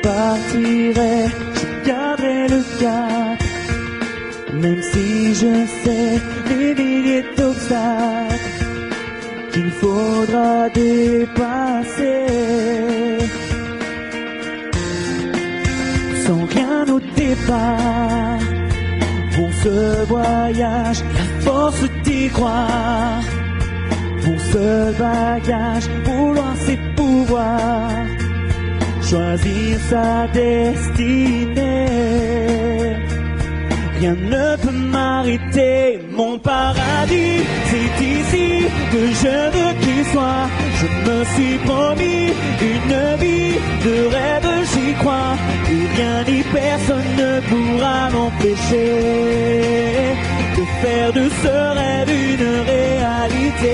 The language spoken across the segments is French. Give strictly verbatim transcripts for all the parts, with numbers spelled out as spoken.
partirai, je garderai le cap. Même si je sais les milliers d'obstacles qu'il faudra dépasser. Sans rien au départ, pour ce voyage, la force d'y croire. Mon seul bagage, vouloir ses pouvoirs, choisir sa destinée. Rien ne peut m'arrêter, mon paradis, c'est ici que je veux qu'il soit. Je me suis promis une vie de rêve, j'y crois. Et rien ni personne ne pourra m'empêcher de faire de ce rêve une réalité.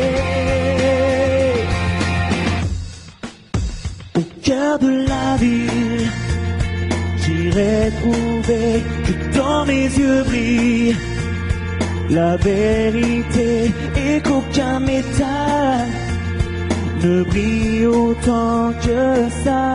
Au cœur de la ville, j'irai trouver que dans mes yeux brille la vérité et qu'aucun métal ne brille autant que ça.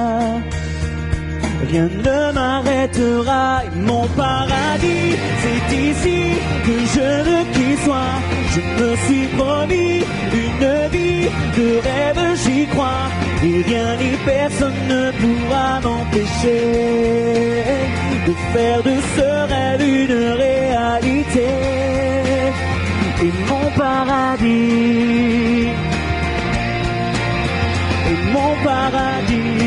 Rien ne m'arrêtera, mon paradis, c'est ici que je veux qu'il soit. Je me suis promis une vie de rêve, j'y crois. Et rien ni personne ne pourra m'empêcher de faire de ce rêve une réalité. Et mon paradis, et mon paradis.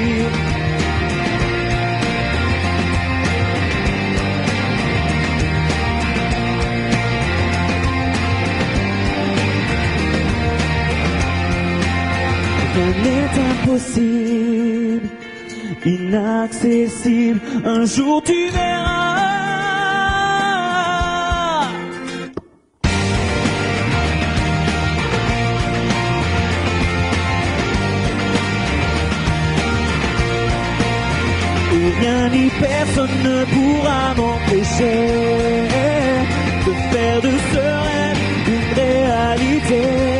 Rien n'est impossible, inaccessible, un jour tu verras. Et rien ni personne ne pourra m'empêcher de faire de ce rêve une réalité.